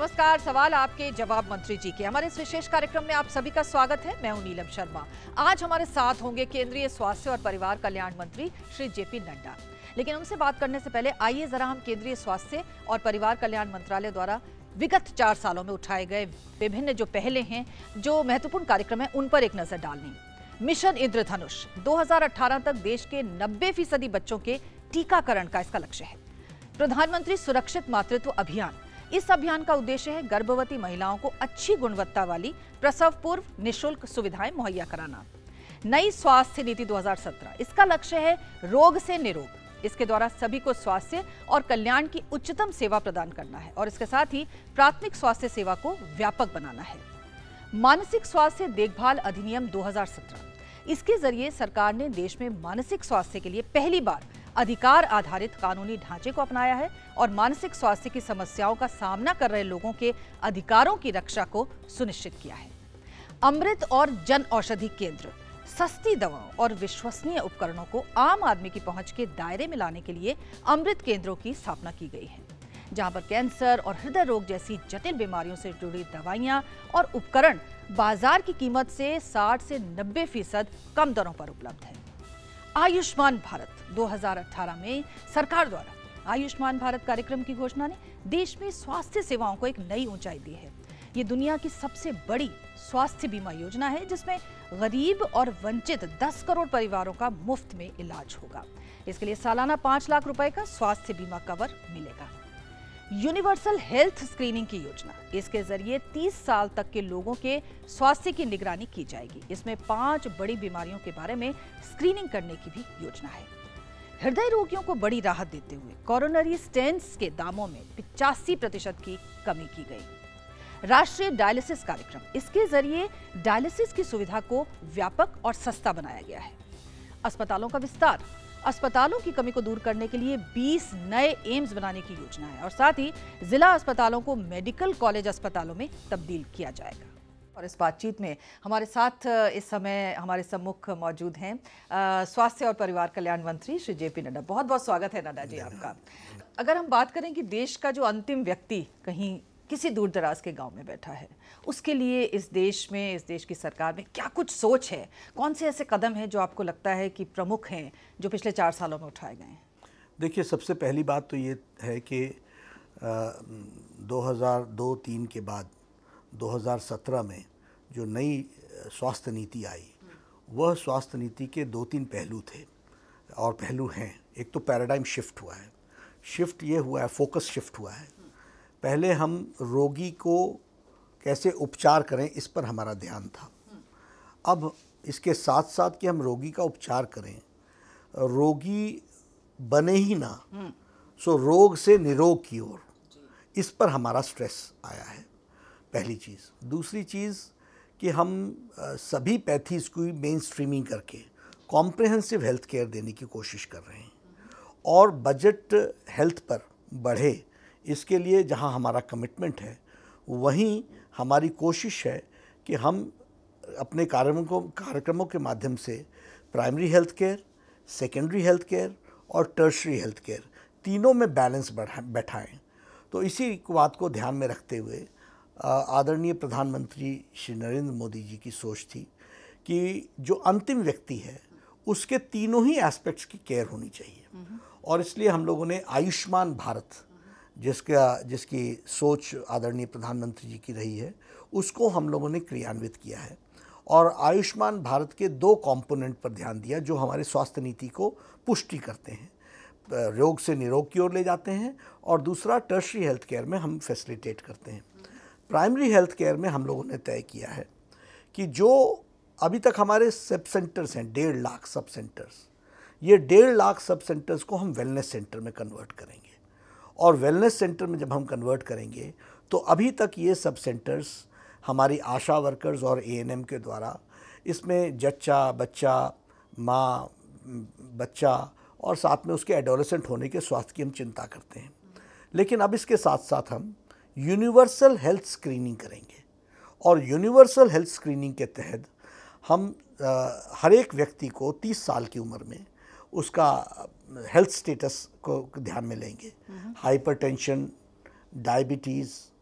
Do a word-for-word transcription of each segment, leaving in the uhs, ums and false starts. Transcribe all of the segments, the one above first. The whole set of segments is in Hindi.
नमस्कार। सवाल आपके, जवाब मंत्री जी के। हमारे इस विशेष कार्यक्रम में आप सभी का स्वागत है। मैं हूं नीलम शर्मा। आज हमारे साथ होंगे केंद्रीय स्वास्थ्य और परिवार कल्याण मंत्री श्री जेपी नड्डा। लेकिन उनसे बात करने से पहले आइए जरा हम केंद्रीय स्वास्थ्य और परिवार कल्याण मंत्रालय द्वारा विगत चार सालों में उठाए गए विभिन्न जो पहले हैं, जो महत्वपूर्ण कार्यक्रम है, उन पर एक नजर डालनी। मिशन इंद्रधनुष दो हजार अठारह तक देश के नब्बे फीसदी बच्चों के टीकाकरण का इसका लक्ष्य है। प्रधानमंत्री सुरक्षित मातृत्व अभियान, इस अभियान का उद्देश्य है गर्भवती महिलाओं को अच्छी गुणवत्ता वाली प्रसव पूर्व निःशुल्क सुविधाएं मुहैया कराना। नई स्वास्थ्य नीति दो हजार सत्रह, इसका लक्ष्य है रोग से निरोग। इसके द्वारा सभी को स्वास्थ्य और कल्याण की उच्चतम सेवा प्रदान करना है और इसके साथ ही प्राथमिक स्वास्थ्य सेवा को व्यापक बनाना है। मानसिक स्वास्थ्य देखभाल अधिनियम दो हजार सत्रह, इसके जरिए सरकार ने देश में मानसिक स्वास्थ्य के लिए पहली बार अधिकार आधारित कानूनी ढांचे को अपनाया है और मानसिक स्वास्थ्य की समस्याओं का सामना कर रहे लोगों के अधिकारों की रक्षा को सुनिश्चित किया है। अमृत और जन औषधि केंद्र, सस्ती दवाओं और विश्वसनीय उपकरणों को आम आदमी की पहुंच के दायरे में लाने के लिए अमृत केंद्रों की स्थापना की गई है, जहां पर कैंसर और हृदय रोग जैसी जटिल बीमारियों से जुड़ी दवाइयां और उपकरण बाजार की कीमत से साठ से नब्बे फीसद कम दरों पर उपलब्ध है। आयुष्मान भारत दो हजार अठारह में सरकार द्वारा आयुष्मान भारत कार्यक्रम की घोषणा ने देश में स्वास्थ्य सेवाओं को एक नई ऊंचाई दी है। ये दुनिया की सबसे बड़ी स्वास्थ्य बीमा योजना है, जिसमें गरीब और वंचित दस करोड़ परिवारों का मुफ्त में इलाज होगा। इसके लिए सालाना पांच लाख रुपए का स्वास्थ्य बीमा कवर मिलेगा। यूनिवर्सल हेल्थ स्क्रीनिंग की योजना, इसके जरिए तीस साल तक के लोगों के स्वास्थ्य की निगरानी की जाएगी। इसमें पांच बड़ी बीमारियों के बारे में स्क्रीनिंग करने की भी योजना है। हृदय रोगियों को बड़ी राहत देते हुए कोरोनरी स्टेंट्स के दामों में पिचासी प्रतिशत की कमी की गई। राष्ट्रीय डायलिसिस कार्यक्रम, इसके जरिए डायलिसिस की सुविधा को व्यापक और सस्ता बनाया गया है। अस्पतालों का विस्तार, अस्पतालों की कमी को दूर करने के लिए बीस नए एम्स बनाने की योजना है और साथ ही जिला अस्पतालों को मेडिकल कॉलेज अस्पतालों में तब्दील किया जाएगा। और इस बातचीत में हमारे साथ इस समय हमारे सम्मुख मौजूद हैं स्वास्थ्य और परिवार कल्याण मंत्री श्री जेपी नड्डा। बहुत बहुत स्वागत है नड्डा जी आपका। अगर हम बात करें कि देश का जो अंतिम व्यक्ति कहीं किसी दूर दराज के गांव में बैठा है, उसके लिए इस देश में, इस देश की सरकार में क्या कुछ सोच है? कौन से ऐसे कदम हैं जो आपको लगता है कि प्रमुख हैं, जो पिछले चार सालों में उठाए गए हैं? देखिए, सबसे पहली बात तो ये है कि दो हज़ार दो तीन के बाद दो हज़ार सत्रह में जो नई स्वास्थ्य नीति आई, वह स्वास्थ्य नीति के दो तीन पहलू थे और पहलू हैं। एक तो पैराडाइम शिफ्ट हुआ है। शिफ्ट ये हुआ है, फोकस शिफ्ट हुआ है। पहले हम रोगी को कैसे उपचार करें, इस पर हमारा ध्यान था। अब इसके साथ साथ कि हम रोगी का उपचार करें, रोगी बने ही ना, सो रोग से निरोग की ओर, इस पर हमारा स्ट्रेस आया है, पहली चीज़। दूसरी चीज़ कि हम सभी पैथीज़ की मेन स्ट्रीमिंग करके कॉम्प्रिहेंसिव हेल्थ केयर देने की कोशिश कर रहे हैं और बजट हेल्थ पर बढ़े, इसके लिए जहां हमारा कमिटमेंट है, वहीं हमारी कोशिश है कि हम अपने कार्यक्रमों कार्यक्रमों के माध्यम से primary health care, secondary health care और टर्शरी हेल्थ केयर तीनों में बैलेंस बैठाएं। तो इसी बात को ध्यान में रखते हुए आदरणीय प्रधानमंत्री श्री नरेंद्र मोदी जी की सोच थी कि जो अंतिम व्यक्ति है, उसके तीनों ही एस्पेक्ट्स की केयर होनी चाहिए और इसलिए हम लोगों ने आयुष्मान भारत, जिसका जिसकी सोच आदरणीय प्रधानमंत्री जी की रही है, उसको हम लोगों ने क्रियान्वित किया है और आयुष्मान भारत के दो कंपोनेंट पर ध्यान दिया जो हमारे स्वास्थ्य नीति को पुष्टि करते हैं, रोग से निरोग की ओर ले जाते हैं, और दूसरा टर्शरी हेल्थ केयर में हम फैसिलिटेट करते हैं। प्राइमरी हेल्थ केयर में हम लोगों ने तय किया है कि जो अभी तक हमारे सब सेंटर्स हैं, डेढ़ लाख सब सेंटर्स, ये डेढ़ लाख सब सेंटर्स को हम वेलनेस सेंटर में कन्वर्ट करेंगे और वेलनेस सेंटर में जब हम कन्वर्ट करेंगे तो अभी तक ये सब सेंटर्स हमारी आशा वर्कर्स और ए एन एम के द्वारा, इसमें जच्चा, बच्चा, माँ, बच्चा और साथ में उसके एडोलेसेंट होने के स्वास्थ्य की हम चिंता करते हैं। लेकिन अब इसके साथ साथ हम यूनिवर्सल हेल्थ स्क्रीनिंग करेंगे और यूनिवर्सल हेल्थ स्क्रीनिंग के तहत हम आ, हर एक व्यक्ति को तीस साल की उम्र में उसका हेल्थ स्टेटस को ध्यान में लेंगे। हाइपरटेंशन, डायबिटीज़,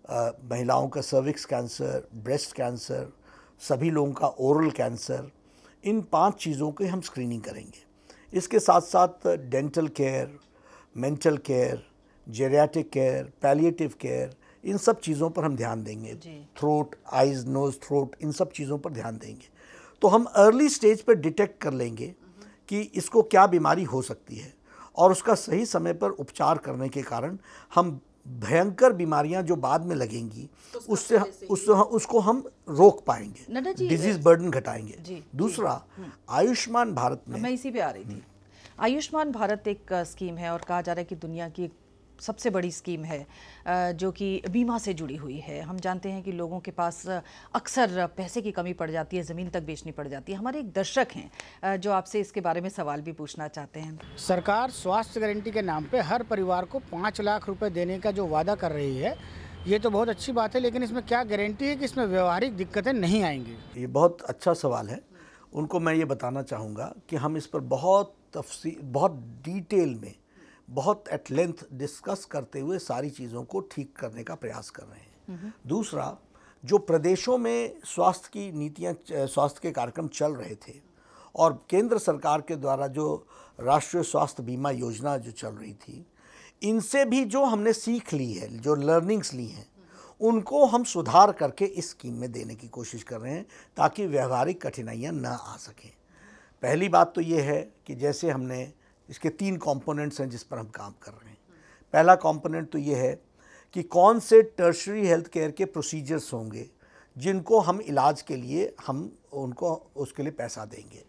महिलाओं का सर्विक्स कैंसर, ब्रेस्ट कैंसर, सभी लोगों का ओरल कैंसर, इन पांच चीज़ों की हम स्क्रीनिंग करेंगे। इसके साथ साथ dental care, mental care, geriatric care, palliative care, इन सब चीज़ों पर हम ध्यान देंगे। थ्रोट, आइज़, नोज़, थ्रोट, इन सब चीज़ों पर ध्यान देंगे। तो हम अर्ली स्टेज पर डिटेक्ट कर लेंगे कि इसको क्या बीमारी हो सकती है, और उसका सही समय पर उपचार करने के कारण हम भयंकर बीमारियां जो बाद में लगेंगी उससे उस, उसको हम रोक पाएंगे, डिजीज बर्डन घटाएंगे। दूसरा, आयुष्मान भारत में, मैं इसी पे आ रही थी। आयुष्मान भारत एक स्कीम है और कहा जा रहा है कि दुनिया की सबसे बड़ी स्कीम है जो कि बीमा से जुड़ी हुई है। हम जानते हैं कि लोगों के पास अक्सर पैसे की कमी पड़ जाती है, ज़मीन तक बेचनी पड़ जाती है। हमारे एक दर्शक हैं जो आपसे इसके बारे में सवाल भी पूछना चाहते हैं। सरकार स्वास्थ्य गारंटी के नाम पे हर परिवार को पाँच लाख रुपए देने का जो वादा कर रही है, ये तो बहुत अच्छी बात है, लेकिन इसमें क्या गारंटी है कि इसमें व्यवहारिक दिक्कतें नहीं आएंगी? ये बहुत अच्छा सवाल है। उनको मैं ये बताना चाहूँगा कि हम इस पर बहुत तफसील, बहुत डिटेल में, बहुत एट लेंथ डिस्कस करते हुए सारी चीज़ों को ठीक करने का प्रयास कर रहे हैं। दूसरा, जो प्रदेशों में स्वास्थ्य की नीतियाँ, स्वास्थ्य के कार्यक्रम चल रहे थे, और केंद्र सरकार के द्वारा जो राष्ट्रीय स्वास्थ्य बीमा योजना जो चल रही थी, इनसे भी जो हमने सीख ली है, जो लर्निंग्स ली हैं, उनको हम सुधार करके इस स्कीम में देने की कोशिश कर रहे हैं ताकि व्यवहारिक कठिनाइयाँ ना आ सकें। पहली बात तो ये है कि जैसे हमने, इसके तीन कंपोनेंट्स हैं जिस पर हम काम कर रहे हैं। पहला कंपोनेंट तो ये है कि कौन से टर्शरी हेल्थ केयर के प्रोसीजर्स होंगे जिनको हम इलाज के लिए हम उनको उसके लिए पैसा देंगे।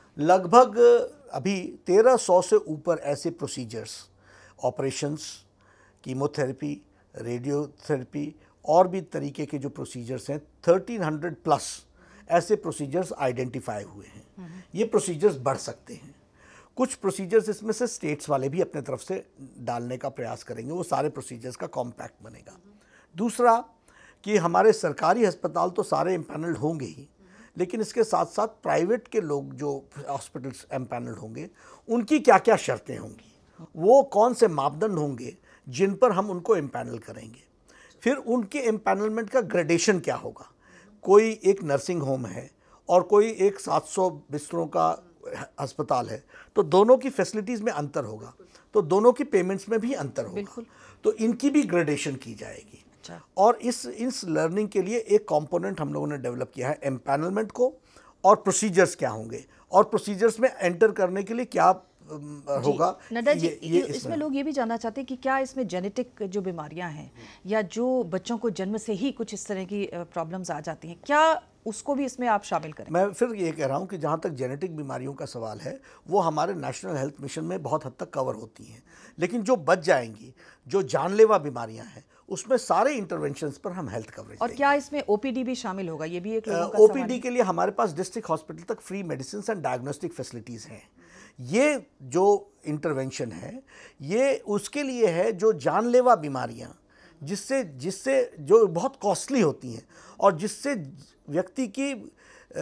लगभग अभी तेरह सौ से ऊपर ऐसे प्रोसीजर्स, ऑपरेशंस, कीमोथेरेपी, रेडियोथेरेपी और भी तरीके के जो प्रोसीजर्स हैं, थर्टीन हंड्रेड प्लस ऐसे प्रोसीजर्स आइडेंटिफाई हुए हैं। ये प्रोसीजर्स बढ़ सकते हैं। कुछ प्रोसीजर्स इसमें से स्टेट्स वाले भी अपने तरफ से डालने का प्रयास करेंगे, वो सारे प्रोसीजर्स का कॉम्पैक्ट बनेगा। दूसरा कि हमारे सरकारी अस्पताल तो सारे एम्पैनल्ड होंगे ही, लेकिन इसके साथ साथ प्राइवेट के लोग जो हॉस्पिटल्स एम्पैनल्ड होंगे, उनकी क्या क्या शर्तें होंगी, वो कौन से मापदंड होंगे जिन पर हम उनको एम्पैनल करेंगे। फिर उनके एम्पैनलमेंट का ग्रेडेशन क्या होगा। कोई एक नर्सिंग होम है और कोई एक सात सौ बिस्तरों का अस्पताल है, तो दोनों की फैसिलिटीज़ में अंतर होगा, तो दोनों की पेमेंट्स में भी अंतर होगा, तो इनकी भी ग्रेडेशन की जाएगी। अच्छा। और इस इस लर्निंग के लिए एक कंपोनेंट हम लोगों ने डेवलप किया है एम्पैनलमेंट को, और प्रोसीजर्स क्या होंगे, और प्रोसीजर्स में एंटर करने के लिए क्या होगा। नड्डा जी, ये, ये, इसमें, इसमें लोग ये भी जानना चाहते हैं कि क्या इसमें जेनेटिक जो बीमारियां हैं या जो बच्चों को जन्म से ही कुछ इस तरह की प्रॉब्लम्स आ जाती हैं, क्या उसको भी इसमें आप शामिल करें? मैं फिर ये कह रहा हूँ कि जहाँ तक जेनेटिक बीमारियों का सवाल है, वो हमारे नेशनल हेल्थ मिशन में बहुत हद तक कवर होती हैं, लेकिन जो बच जाएंगी, जो जानलेवा बीमारियाँ हैं, उसमें सारे इंटरवेंशंस पर हम हेल्थ कवरेज। और क्या इसमें ओपीडी भी शामिल होगा? ये भी एक लोगों का ओपीडी के लिए हमारे पास डिस्ट्रिक्ट हॉस्पिटल तक free medicine and diagnostic facilities हैं। ये जो इंटरवेंशन है, ये उसके लिए है जो जानलेवा बीमारियां, जिससे जिससे जो बहुत कॉस्टली होती हैं और जिससे व्यक्ति की आ,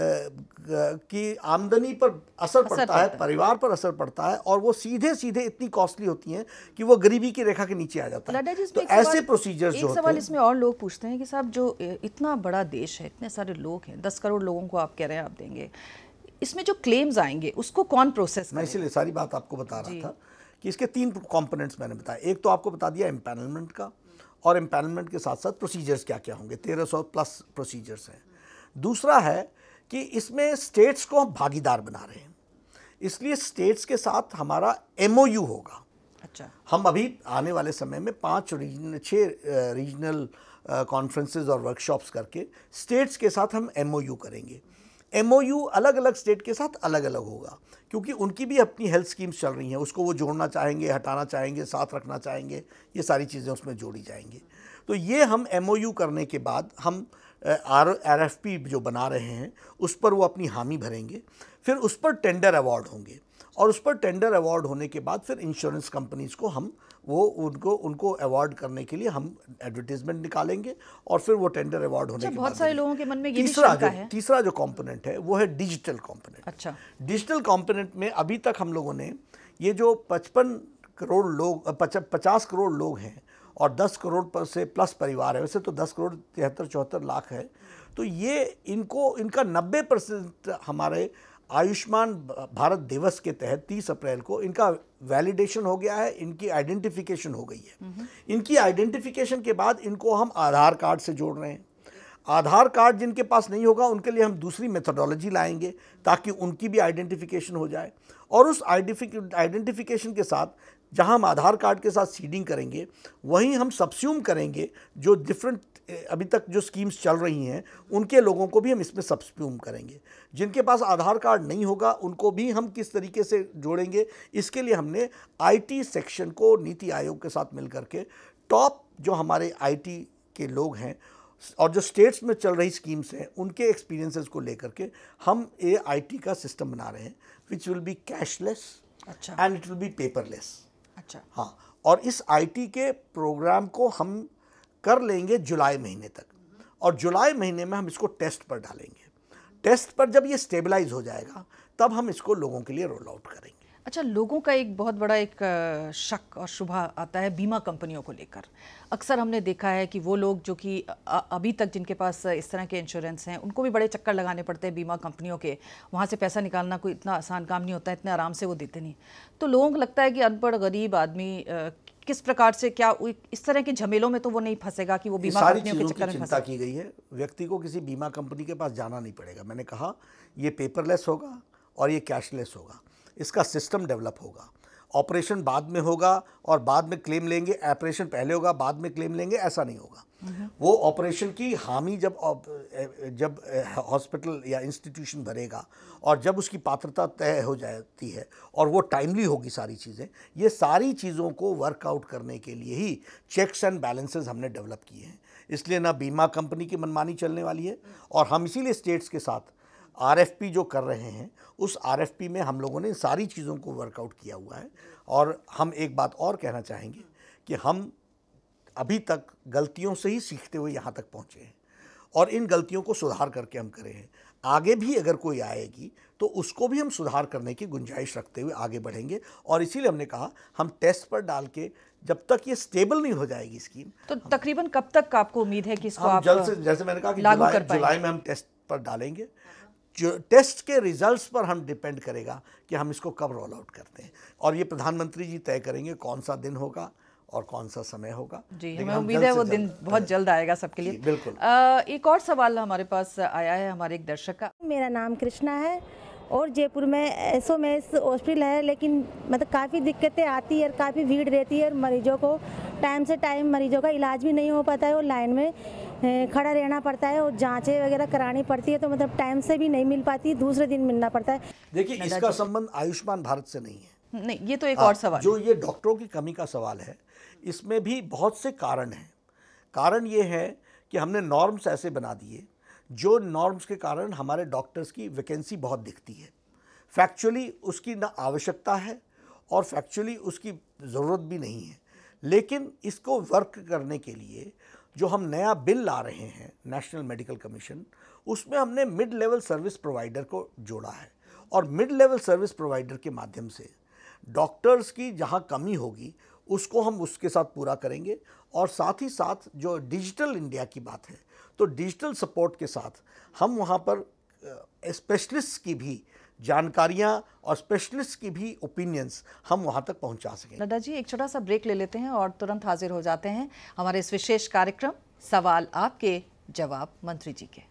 की आमदनी पर असर, असर पड़ता है, परिवार पर असर पड़ता है, और वो सीधे सीधे इतनी कॉस्टली होती हैं कि वो गरीबी की रेखा के नीचे आ जाता है। तो ऐसे प्रोसीजर्स जो होते हैं। सवाल इसमें और लोग पूछते हैं कि साहब, जो इतना बड़ा देश है, इतने सारे लोग हैं, दस करोड़ लोगों को आप कह रहे हैं आप देंगे, इसमें जो क्लेम्स आएंगे उसको कौन प्रोसेस करेगा? मैं इसीलिए सारी बात आपको बता रहा था कि इसके तीन कंपोनेंट्स मैंने बताया। एक तो आपको बता दिया एम्पैनलमेंट का, और एम्पैनलमेंट के साथ साथ प्रोसीजर्स क्या क्या होंगे, तेरह सौ प्लस प्रोसीजर्स हैं। दूसरा है कि इसमें स्टेट्स को हम भागीदार बना रहे हैं, इसलिए स्टेट्स के साथ हमारा एमओयू होगा। अच्छा। हम अभी आने वाले समय में पाँच रीजन छः रीजनल कॉन्फ्रेंसेज और वर्कशॉप्स करके स्टेट्स के साथ हम एमओयू करेंगे। एमओयू अलग अलग स्टेट के साथ अलग अलग होगा, क्योंकि उनकी भी अपनी हेल्थ स्कीम्स चल रही हैं, उसको वो जोड़ना चाहेंगे, हटाना चाहेंगे, साथ रखना चाहेंगे, ये सारी चीज़ें उसमें जोड़ी जाएंगी। तो ये हम एमओयू करने के बाद हम आर आर एफ पी जो बना रहे हैं उस पर वो अपनी हामी भरेंगे, फिर उस पर टेंडर अवार्ड होंगे, और उस पर टेंडर अवार्ड होने के बाद फिर इंश्योरेंस कंपनीज़ को हम वो उनको उनको अवार्ड करने के लिए हम एडवर्टीजमेंट निकालेंगे, और फिर वो टेंडर अवार्ड होने के बाद बहुत सारे लोगों के मन में ये भी तीसरा शंका जो है। तीसरा जो कंपोनेंट है वो है डिजिटल कंपोनेंट। अच्छा। डिजिटल कंपोनेंट में अभी तक हम लोगों ने ये जो पचपन करोड़ लोग पचास करोड़ लोग हैं और दस करोड़ पर से प्लस परिवार है, वैसे तो दस करोड़ तिहत्तर चौहत्तर लाख है, तो ये इनको इनका नब्बे परसेंट हमारे आयुष्मान भारत दिवस के तहत तीस अप्रैल को इनका वैलिडेशन हो गया है, इनकी आइडेंटिफिकेशन हो गई है। इनकी आइडेंटिफिकेशन के बाद इनको हम आधार कार्ड से जोड़ रहे हैं। आधार कार्ड जिनके पास नहीं होगा उनके लिए हम दूसरी मेथोडोलॉजी लाएंगे ताकि उनकी भी आइडेंटिफिकेशन हो जाए, और उस आइडेंटिफिकेशन के साथ जहां हम आधार कार्ड के साथ सीडिंग करेंगे वहीं हम सब्स्यूम करेंगे जो डिफरेंट अभी तक जो स्कीम्स चल रही हैं उनके लोगों को भी हम इसमें सब्स्यूम करेंगे। जिनके पास आधार कार्ड नहीं होगा उनको भी हम किस तरीके से जोड़ेंगे, इसके लिए हमने आईटी सेक्शन को नीति आयोग के साथ मिलकर के टॉप जो हमारे आईटी के लोग हैं और जो स्टेट्स में चल रही स्कीम्स हैं उनके एक्सपीरियंसेस को लेकर के हम ए आईटी का सिस्टम बना रहे हैं which will be cashless and it will be paperless. अच्छा, हाँ, और इस आईटी के प्रोग्राम को हम कर लेंगे जुलाई महीने तक, और जुलाई महीने में हम इसको टेस्ट पर डालेंगे। टेस्ट पर जब ये स्टेबलाइज हो जाएगा तब हम इसको लोगों के लिए रोल आउट करेंगे। अच्छा, लोगों का एक बहुत बड़ा एक अ, शक और शुबा आता है बीमा कंपनियों को लेकर। अक्सर हमने देखा है कि वो लोग जो कि अ- अभी तक जिनके पास इस तरह के इंश्योरेंस हैं उनको भी बड़े चक्कर लगाने पड़ते हैं बीमा कंपनियों के, वहाँ से पैसा निकालना कोई इतना आसान काम नहीं होता है, इतने आराम से वो देते नहीं। तो लोगों को लगता है कि अनपढ़ गरीब आदमी अ, किस प्रकार से क्या उ- इस तरह के झमेलों में तो वो नहीं फंसेगा कि वो ये बीमा सारी कंपनियों के चीज़ों चक्कर की में चिंता फंसे। की गई है। व्यक्ति को किसी बीमा कंपनी के पास जाना नहीं पड़ेगा। मैंने कहा ये पेपरलेस होगा और ये कैशलेस होगा। इसका सिस्टम डेवलप होगा। ऑपरेशन बाद में होगा और बाद में क्लेम लेंगे, ऑपरेशन पहले होगा बाद में क्लेम लेंगे, ऐसा नहीं होगा। वो ऑपरेशन की हामी जब जब हॉस्पिटल या इंस्टीट्यूशन भरेगा और जब उसकी पात्रता तय हो जाती है और वो टाइमली होगी सारी चीज़ें, ये सारी चीज़ों को वर्कआउट करने के लिए ही चेक्स एंड बैलेंसेस हमने डेवलप किए हैं। इसलिए ना बीमा कंपनी की मनमानी चलने वाली है, और हम इसीलिए स्टेट्स के साथ आरएफपी जो कर रहे हैं उस आरएफपी में हम लोगों ने सारी चीज़ों को वर्कआउट किया हुआ है। और हम एक बात और कहना चाहेंगे कि हम अभी तक गलतियों से ही सीखते हुए यहाँ तक पहुँचे हैं, और इन गलतियों को सुधार करके हम करे हैं। आगे भी अगर कोई आएगी तो उसको भी हम सुधार करने की गुंजाइश रखते हुए आगे बढ़ेंगे। और इसीलिए हमने कहा हम टेस्ट पर डाल के जब तक ये स्टेबल नहीं हो जाएगी स्कीम, तो तकरीबन कब तक आपको उम्मीद है कि इसको हम आप जल्द से, जैसे मैंने कहा कि लागू जुलाई कर पाएंगे? जुलाई में हम टेस्ट पर डालेंगे। जो टेस्ट के रिजल्ट्स पर हम डिपेंड करेगा कि हम इसको कब रोल आउट करते हैं, और ये प्रधानमंत्री जी तय करेंगे कौन सा दिन होगा और कौन सा समय होगा। जी, लेकिन हमें हम उम्मीद जल्द है से वो जल्द दिन बहुत करें। जल्द आएगा सबके लिए। जी, बिल्कुल। अ, एक और सवाल हमारे पास आया है हमारे एक दर्शक का। मेरा नाम कृष्णा है और जयपुर में एसओएमएस हॉस्पिटल है, लेकिन मतलब काफ़ी दिक्कतें आती है और काफ़ी भीड़ रहती है और मरीजों को टाइम से टाइम मरीजों का इलाज भी नहीं हो पाता है और लाइन में ए, खड़ा रहना पड़ता है और जांचें वगैरह करानी पड़ती है, तो मतलब टाइम से भी नहीं मिल पाती, दूसरे दिन मिलना पड़ता है। देखिए, इसका संबंध आयुष्मान भारत से नहीं है। नहीं, ये तो एक हाँ, और सवाल जो है। ये डॉक्टरों की कमी का सवाल है, इसमें भी बहुत से कारण हैं। कारण ये है कि हमने नॉर्म्स ऐसे बना दिए जो नॉर्म्स के कारण हमारे डॉक्टर्स की वैकेंसी बहुत दिखती है। फैक्चुअली उसकी ना आवश्यकता है और फैक्चुअली उसकी ज़रूरत भी नहीं है, लेकिन इसको वर्क करने के लिए जो हम नया बिल ला रहे हैं नेशनल मेडिकल कमीशन, उसमें हमने मिड लेवल सर्विस प्रोवाइडर को जोड़ा है, और मिड लेवल सर्विस प्रोवाइडर के माध्यम से डॉक्टर्स की जहां कमी होगी उसको हम उसके साथ पूरा करेंगे। और साथ ही साथ जो डिजिटल इंडिया की बात है, तो डिजिटल सपोर्ट के साथ हम वहां पर स्पेशलिस्ट की भी जानकारियां और स्पेशलिस्ट की भी ओपिनियंस हम वहां तक पहुंचा सकें। नड्डा जी, एक छोटा सा ब्रेक ले लेते हैं और तुरंत हाजिर हो जाते हैं हमारे इस विशेष कार्यक्रम सवाल आपके जवाब मंत्री जी के।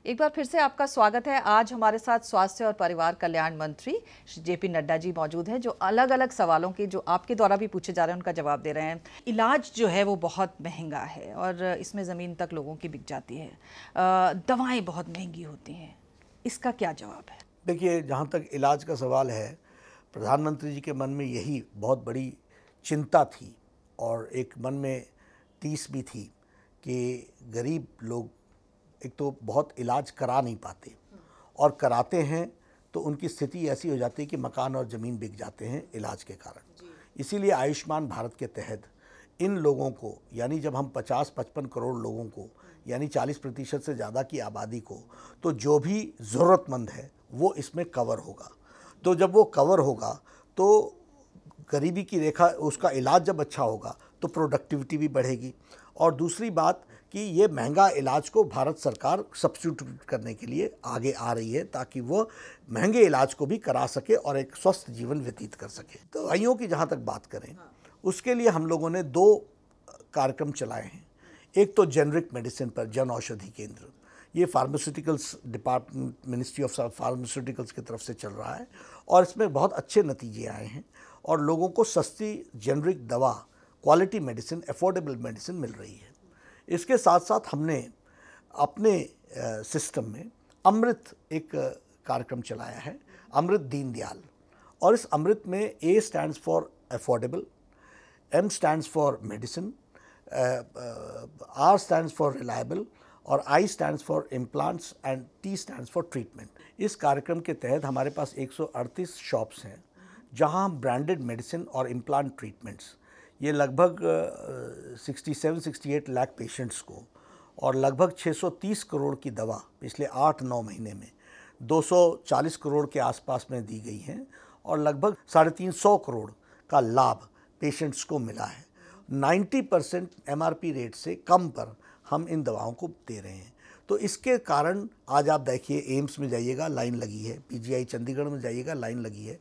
एक बार फिर से आपका स्वागत है। आज हमारे साथ स्वास्थ्य और परिवार कल्याण मंत्री श्री जेपी नड्डा जी मौजूद हैं, जो अलग अलग सवालों के जो आपके द्वारा भी पूछे जा रहे हैं उनका जवाब दे रहे हैं। इलाज जो है वो बहुत महंगा है और इसमें ज़मीन तक लोगों की बिक जाती है, दवाएं बहुत महंगी होती हैं, इसका क्या जवाब है? देखिए, जहाँ तक इलाज का सवाल है, प्रधानमंत्री जी के मन में यही बहुत बड़ी चिंता थी और एक मन में टीस भी थी कि गरीब लोग एक तो बहुत इलाज करा नहीं पाते और कराते हैं तो उनकी स्थिति ऐसी हो जाती है कि मकान और ज़मीन बिक जाते हैं इलाज के कारण। इसीलिए आयुष्मान भारत के तहत इन लोगों को, यानी जब हम पचास पचपन करोड़ लोगों को, यानी चालीस प्रतिशत से ज़्यादा की आबादी को, तो जो भी ज़रूरतमंद है वो इसमें कवर होगा। तो जब वो कवर होगा तो गरीबी की रेखा, उसका इलाज जब अच्छा होगा तो प्रोडक्टिविटी भी बढ़ेगी। और दूसरी बात कि ये महंगा इलाज को भारत सरकार सब्स्टिट्यूट करने के लिए आगे आ रही है ताकि वो महंगे इलाज को भी करा सके और एक स्वस्थ जीवन व्यतीत कर सके। दवाइयों की जहाँ तक बात करें, उसके लिए हम लोगों ने दो कार्यक्रम चलाए हैं। एक तो जेनरिक मेडिसिन पर जन औषधि केंद्र, ये pharmaceuticals department, ministry of pharmaceuticals की तरफ से चल रहा है और इसमें बहुत अच्छे नतीजे आए हैं और लोगों को सस्ती जेनरिक दवा, क्वालिटी मेडिसिन, अफोर्डेबल मेडिसिन मिल रही है। इसके साथ साथ हमने अपने सिस्टम में अमृत एक कार्यक्रम चलाया है, अमृत दीनदयाल। और इस अमृत में A stands for affordable, M stands for medicine, R stands for reliable और I stands for implants and T stands for treatment. इस कार्यक्रम के तहत हमारे पास एक सौ अड़तीस शॉप्स हैं जहां हम ब्रांडेड मेडिसिन और इम्प्लांट ट्रीटमेंट्स, ये लगभग सड़सठ अड़सठ लाख पेशेंट्स को और लगभग छह सौ तीस करोड़ की दवा पिछले आठ नौ महीने में दो सौ चालीस करोड़ के आसपास में दी गई हैं और लगभग साढ़े तीन सौ करोड़ का लाभ पेशेंट्स को मिला है। नब्बे परसेंट एमआरपी रेट से कम पर हम इन दवाओं को दे रहे हैं। तो इसके कारण आज आप देखिए, एम्स में जाइएगा लाइन लगी है, पीजीआई चंडीगढ़ में जाइएगा लाइन लगी है,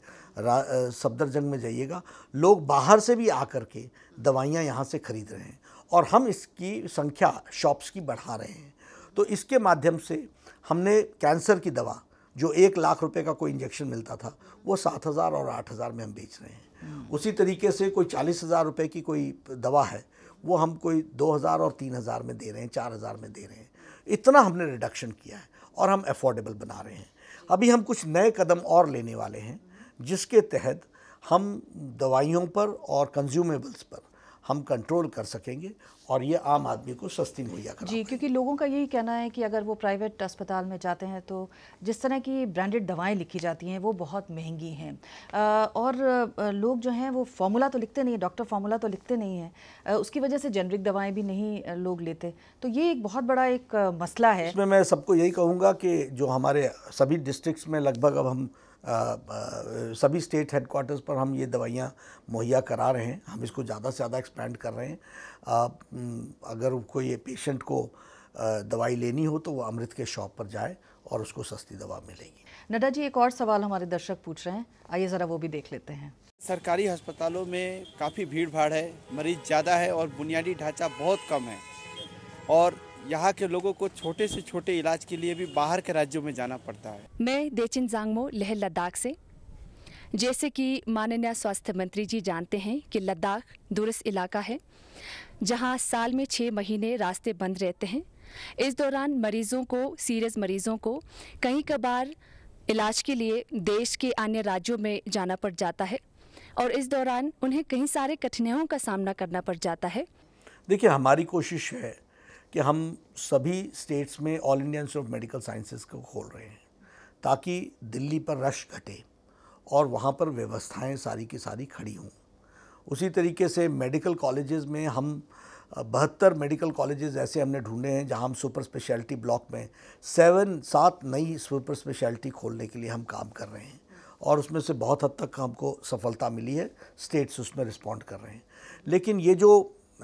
सफदरजंग में जाइएगा, लोग बाहर से भी आकर के दवाइयाँ यहाँ से खरीद रहे हैं और हम इसकी संख्या शॉप्स की बढ़ा रहे हैं। तो इसके माध्यम से हमने कैंसर की दवा, जो एक लाख रुपए का कोई इंजेक्शन मिलता था, वो सात हज़ार और आठ हज़ार में हम बेच रहे हैं। उसी तरीके से कोई चालीस हज़ार रुपये की कोई दवा है, वो हम कोई दो हज़ार और तीन हज़ार में दे रहे हैं, चार हज़ार में दे रहे हैं। इतना हमने रिडक्शन किया है और हम अफोर्डेबल बना रहे हैं। अभी हम कुछ नए कदम और लेने वाले हैं जिसके तहत हम दवाइयों पर और कंज्यूमेबल्स पर हम कंट्रोल कर सकेंगे और ये आम आदमी को सस्ती मुहैया करा जी, क्योंकि लोगों का यही कहना है कि अगर वो प्राइवेट अस्पताल में जाते हैं तो जिस तरह की ब्रांडेड दवाएं लिखी जाती हैं वो बहुत महंगी हैं और लोग जो हैं वो फार्मूला तो लिखते नहीं है, डॉक्टर फार्मूला तो लिखते नहीं है, उसकी वजह से जेनरिक दवाएं भी नहीं लोग लेते। तो ये एक बहुत बड़ा एक मसला है। इसमें मैं सबको यही कहूँगा कि जो हमारे सभी डिस्ट्रिक्ट्स में लगभग अब हम आ, आ, सभी स्टेट हेडक्वार्टर्स पर हम ये दवाइयाँ मुहैया करा रहे हैं। हम इसको ज़्यादा से ज़्यादा एक्सपेंड कर रहे हैं। आ, अगर कोई ये पेशेंट को आ, दवाई लेनी हो तो वो अमृत के शॉप पर जाए और उसको सस्ती दवा मिलेगी। नड्डा जी, एक और सवाल हमारे दर्शक पूछ रहे हैं, आइए ज़रा वो भी देख लेते हैं। सरकारी अस्पतालों में काफ़ी भीड़ भाड़ है, मरीज ज़्यादा है और बुनियादी ढांचा बहुत कम है और यहाँ के लोगों को छोटे से छोटे इलाज के लिए भी बाहर के राज्यों में जाना पड़ता है। मैं देचिन जांगमो लेह लद्दाख से। जैसे कि माननीय स्वास्थ्य मंत्री जी जानते हैं कि लद्दाख दूरस्थ इलाका है जहाँ साल में छः महीने रास्ते बंद रहते हैं। इस दौरान मरीजों को, सीरियस मरीजों को कई कबार इलाज के लिए देश के अन्य राज्यों में जाना पड़ जाता है और इस दौरान उन्हें कई सारे कठिनाइयों का सामना करना पड़ जाता है। देखिए, हमारी कोशिश है कि हम सभी स्टेट्स में All India Institute of Medical Sciences को खोल रहे हैं ताकि दिल्ली पर रश घटे और वहाँ पर व्यवस्थाएं सारी की सारी खड़ी हों। उसी तरीके से मेडिकल कॉलेजेस में हम बहत्तर मेडिकल कॉलेजेस ऐसे हमने ढूंढे हैं जहाँ हम सुपर स्पेशलिटी ब्लॉक में सेवन सात नई सुपर स्पेशलिटी खोलने के लिए हम काम कर रहे हैं और उसमें से बहुत हद तक हमको सफलता मिली है। स्टेट्स उसमें रिस्पॉन्ड कर रहे हैं। लेकिन ये जो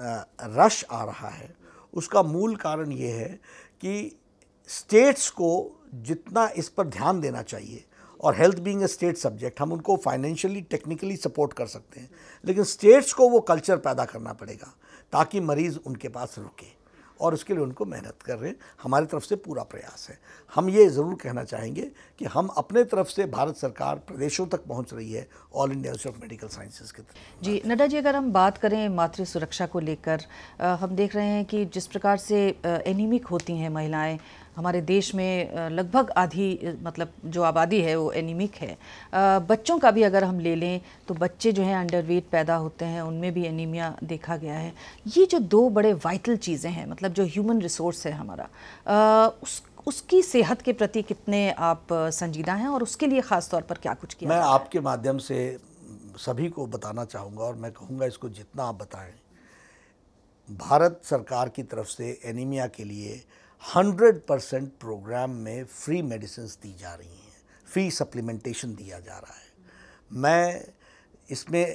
रश आ रहा है उसका मूल कारण ये है कि स्टेट्स को जितना इस पर ध्यान देना चाहिए, और health being a state subject, हम उनको फाइनेंशियली टेक्निकली सपोर्ट कर सकते हैं, लेकिन स्टेट्स को वो कल्चर पैदा करना पड़ेगा ताकि मरीज़ उनके पास रुके और उसके लिए उनको मेहनत कर रहे हैं। हमारी तरफ से पूरा प्रयास है। हम ये ज़रूर कहना चाहेंगे कि हम अपने तरफ से भारत सरकार प्रदेशों तक पहुंच रही है All India Institute of Medical Sciences के तरफ। जी नड्डा जी, अगर हम बात करें मातृ सुरक्षा को लेकर, हम देख रहे हैं कि जिस प्रकार से एनीमिक होती हैं महिलाएं, हमारे देश में लगभग आधी मतलब जो आबादी है वो एनीमिक है। बच्चों का भी अगर हम ले लें तो बच्चे जो हैं अंडरवेट पैदा होते हैं, उनमें भी एनीमिया देखा गया है। ये जो दो बड़े वाइटल चीज़ें हैं, मतलब जो ह्यूमन रिसोर्स है हमारा, उस उसकी सेहत के प्रति कितने आप संजीदा हैं और उसके लिए ख़ास तौर पर क्या कुछ किया? मैं आपके माध्यम से सभी को बताना चाहूँगा और मैं कहूँगा इसको जितना आप बताएं, भारत सरकार की तरफ से एनीमिया के लिए हंड्रेड परसेंट प्रोग्राम में फ्री मेडिसिन दी जा रही हैं, फ्री सप्लीमेंटेशन दिया जा रहा है। मैं इसमें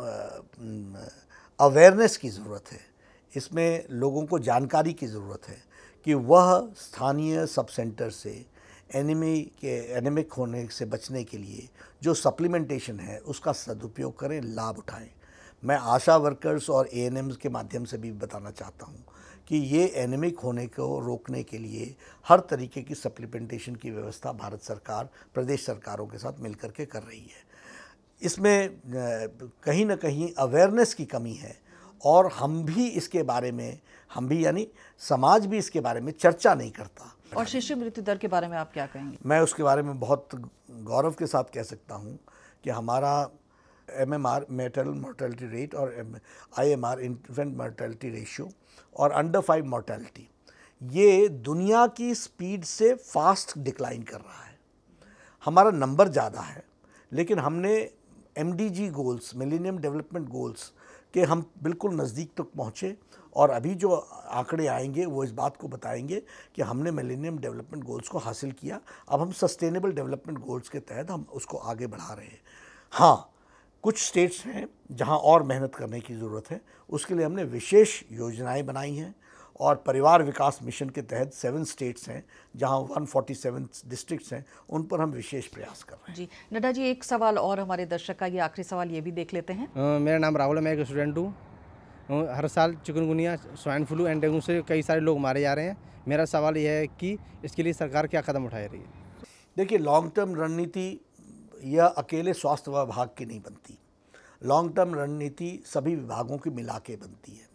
अवेयरनेस की ज़रूरत है, इसमें लोगों को जानकारी की ज़रूरत है कि वह स्थानीय सब सेंटर से एनीमी के एनीमिक होने से बचने के लिए जो सप्लीमेंटेशन है उसका सदुपयोग करें, लाभ उठाएं। मैं आशा वर्कर्स और ए एन एम्स के माध्यम से भी बताना चाहता हूं कि ये एनीमिक होने को रोकने के लिए हर तरीके की सप्लीमेंटेशन की व्यवस्था भारत सरकार प्रदेश सरकारों के साथ मिलकर के कर रही है। इसमें कहीं ना कहीं अवेयरनेस की कमी है और हम भी इसके बारे में, हम भी यानी समाज भी इसके बारे में चर्चा नहीं करता। और शिशु मृत्यु दर के बारे में आप क्या कहेंगे? मैं उसके बारे में बहुत गौरव के साथ कह सकता हूँ कि हमारा M M R maternal mortality rate और I M R infant mortality ratio और अंडर फाइव मोर्टेलिटी, ये दुनिया की स्पीड से फास्ट डिक्लाइन कर रहा है। हमारा नंबर ज़्यादा है लेकिन हमने M D G goals, millennium development goals के हम बिल्कुल नज़दीक तक पहुँचे और अभी जो आंकड़े आएंगे वो इस बात को बताएंगे कि हमने मिलेनियम डेवलपमेंट गोल्स को हासिल किया। अब हम सस्टेनेबल डेवलपमेंट गोल्स के तहत हम उसको आगे बढ़ा रहे हैं। हाँ, कुछ स्टेट्स हैं जहां और मेहनत करने की ज़रूरत है, उसके लिए हमने विशेष योजनाएं बनाई हैं और परिवार विकास मिशन के तहत सेवन स्टेट्स हैं जहां एक सौ सैंतालीस डिस्ट्रिक्ट्स हैं, उन पर हम विशेष प्रयास कर रहे हैं। जी नड्डा जी, एक सवाल और हमारे दर्शक का, ये आखिरी सवाल ये भी देख लेते हैं। आ, मेरा नाम राहुल है, मैं एक स्टूडेंट हूँ। हर साल chikungunya, swine flu and dengue से कई सारे लोग मारे जा रहे हैं। मेरा सवाल यह है कि इसके लिए सरकार क्या कदम उठा रही है? देखिए, लॉन्ग टर्म रणनीति यह अकेले स्वास्थ्य विभाग की नहीं बनती, लॉन्ग टर्म रणनीति सभी विभागों की मिला के बनती है।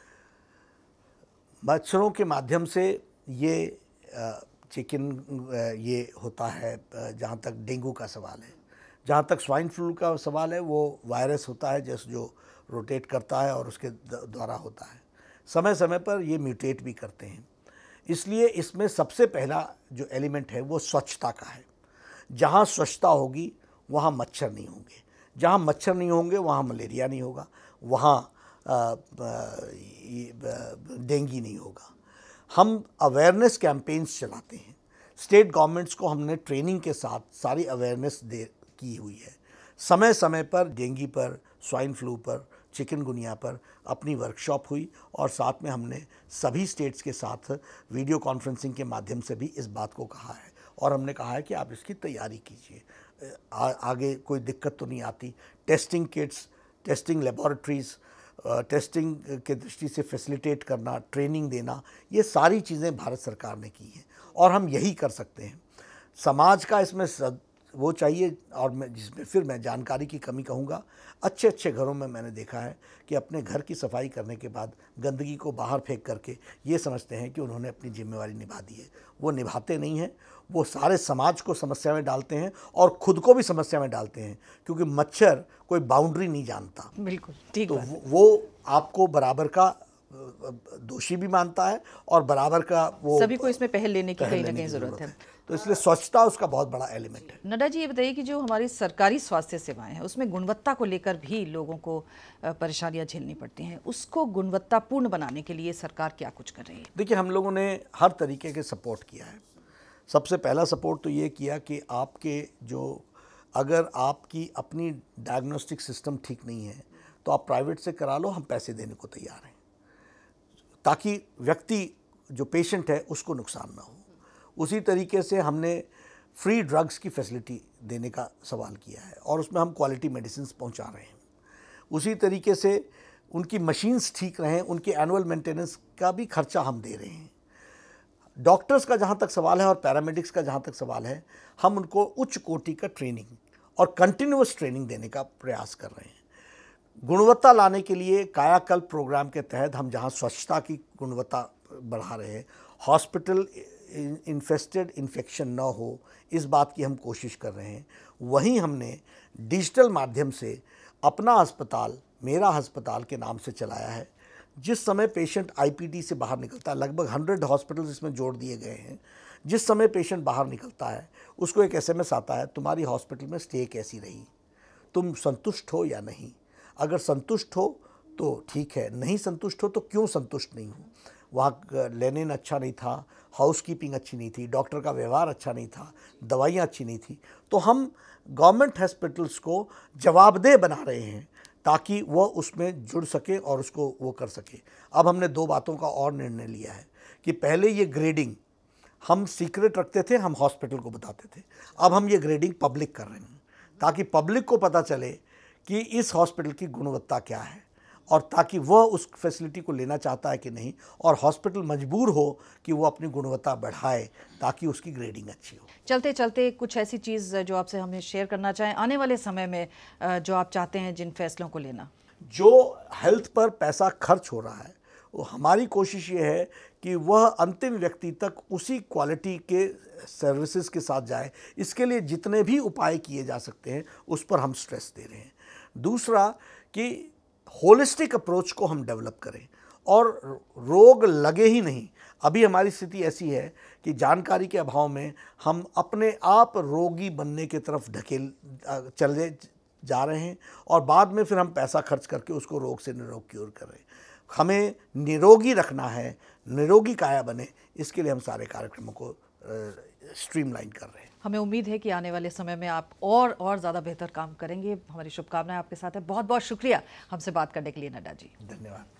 मच्छरों के माध्यम से ये चिकन ये होता है, जहाँ तक डेंगू का सवाल है। जहाँ तक स्वाइन फ्लू का सवाल है, वो वायरस होता है जैसे जो रोटेट करता है और उसके द्वारा होता है। समय समय पर ये म्यूटेट भी करते हैं, इसलिए इसमें सबसे पहला जो एलिमेंट है वो स्वच्छता का है। जहाँ स्वच्छता होगी वहाँ मच्छर नहीं होंगे, जहाँ मच्छर नहीं होंगे वहाँ मलेरिया नहीं होगा, वहाँ डेंगू नहीं होगा। हम अवेयरनेस कैंपेन्स चलाते हैं, स्टेट गवर्नमेंट्स को हमने ट्रेनिंग के साथ सारी अवेयरनेस दे की हुई है। समय समय पर डेंगू पर, स्वाइन फ्लू पर, चिकनगुनिया पर अपनी वर्कशॉप हुई और साथ में हमने सभी स्टेट्स के साथ वीडियो कॉन्फ्रेंसिंग के माध्यम से भी इस बात को कहा है और हमने कहा है कि आप इसकी तैयारी कीजिए, आगे कोई दिक्कत तो नहीं आती। Testing kits, testing laboratories, testing के दृष्टि से फैसिलिटेट करना, ट्रेनिंग देना, ये सारी चीज़ें भारत सरकार ने की हैं और हम यही कर सकते हैं। समाज का इसमें वो चाहिए और मैं जिसमें फिर मैं जानकारी की कमी कहूँगा। अच्छे अच्छे घरों में मैंने देखा है कि अपने घर की सफाई करने के बाद गंदगी को बाहर फेंक करके ये समझते हैं कि उन्होंने अपनी जिम्मेवारी निभा दी है। वो निभाते नहीं हैं, वो सारे समाज को समस्या में डालते हैं और खुद को भी समस्या में डालते हैं, क्योंकि मच्छर कोई बाउंड्री नहीं जानता। बिल्कुल ठीक तो बात है। वो आपको बराबर का दोषी भी मानता है और बराबर का वो सभी को इसमें पहल लेने की कहीं ना कहीं जरूरत है। तो इसलिए स्वच्छता उसका बहुत बड़ा एलिमेंट है। नड्डा जी, ये बताइए कि जो हमारी सरकारी स्वास्थ्य सेवाएं हैं उसमें गुणवत्ता को लेकर भी लोगों को परेशानियां झेलनी पड़ती हैं, उसको गुणवत्तापूर्ण बनाने के लिए सरकार क्या कुछ कर रही है? देखिए, हम लोगों ने हर तरीके के सपोर्ट किया है। सबसे पहला सपोर्ट तो ये किया कि आपके जो अगर आपकी अपनी डायग्नोस्टिक सिस्टम ठीक नहीं है तो आप प्राइवेट से करा लो, हम पैसे देने को तैयार हैं, ताकि व्यक्ति जो पेशेंट है उसको नुकसान ना हो। उसी तरीके से हमने फ्री ड्रग्स की फैसिलिटी देने का सवाल किया है और उसमें हम क्वालिटी मेडिसिन पहुंचा रहे हैं। उसी तरीके से उनकी मशीन्स ठीक रहें, उनकी एनुअल मेंटेनेंस का भी खर्चा हम दे रहे हैं। डॉक्टर्स का जहाँ तक सवाल है और पैरामेडिक्स का जहाँ तक सवाल है, हम उनको उच्च कोटि का ट्रेनिंग और कंटिन्यूअस ट्रेनिंग देने का प्रयास कर रहे हैं। गुणवत्ता लाने के लिए कायाकल्प प्रोग्राम के तहत हम जहाँ स्वच्छता की गुणवत्ता बढ़ा रहे हैं, हॉस्पिटल इन्फेस्टेड इन्फेक्शन न हो, इस बात की हम कोशिश कर रहे हैं। वहीं हमने डिजिटल माध्यम से अपना अस्पताल मेरा अस्पताल के नाम से चलाया है। जिस समय पेशेंट आईपीडी से बाहर निकलता है, लगभग हंड्रेड हॉस्पिटल्स इसमें जोड़ दिए गए हैं, जिस समय पेशेंट बाहर निकलता है उसको एक एसएमएस आता है, तुम्हारी हॉस्पिटल में स्टे कैसी रही, तुम संतुष्ट हो या नहीं। अगर संतुष्ट हो तो ठीक है, नहीं संतुष्ट हो तो क्यों संतुष्ट नहीं हो। वहाँ लेनिन अच्छा नहीं था, हाउसकीपिंग अच्छी नहीं थी, डॉक्टर का व्यवहार अच्छा नहीं था, दवाइयाँ अच्छी नहीं थी। तो हम गवर्नमेंट हॉस्पिटल्स को जवाबदेह बना रहे हैं ताकि वह उसमें जुड़ सके और उसको वो कर सके। अब हमने दो बातों का और निर्णय लिया है कि पहले ये ग्रेडिंग हम सीक्रेट रखते थे, हम हॉस्पिटल को बताते थे, अब हम ये ग्रेडिंग पब्लिक कर रहे हैं ताकि पब्लिक को पता चले कि इस हॉस्पिटल की गुणवत्ता क्या है और ताकि वह उस फैसिलिटी को लेना चाहता है कि नहीं, और हॉस्पिटल मजबूर हो कि वो अपनी गुणवत्ता बढ़ाए ताकि उसकी ग्रेडिंग अच्छी हो। चलते चलते कुछ ऐसी चीज़ जो आपसे हमें शेयर करना चाहें आने वाले समय में, जो आप चाहते हैं जिन फैसलों को लेना। जो हेल्थ पर पैसा खर्च हो रहा है, वो हमारी कोशिश ये है कि वह अंतिम व्यक्ति तक उसी क्वालिटी के सर्विसेज के साथ जाए। इसके लिए जितने भी उपाय किए जा सकते हैं उस पर हम स्ट्रेस दे रहे हैं। दूसरा कि होलिस्टिक अप्रोच को हम डेवलप करें और रोग लगे ही नहीं। अभी हमारी स्थिति ऐसी है कि जानकारी के अभाव में हम अपने आप रोगी बनने की तरफ ढकेल चले जा रहे हैं और बाद में फिर हम पैसा खर्च करके उसको रोग से निरोग क्योर कर रहे हैं। हमें निरोगी रखना है, निरोगी काया बने, इसके लिए हम सारे कार्यक्रमों को स्ट्रीमलाइन कर रहे हैं। हमें उम्मीद है कि आने वाले समय में आप और और ज़्यादा बेहतर काम करेंगे। हमारी शुभकामनाएं आपके साथ है। बहुत बहुत शुक्रिया हमसे बात करने के लिए नड्डा जी। धन्यवाद।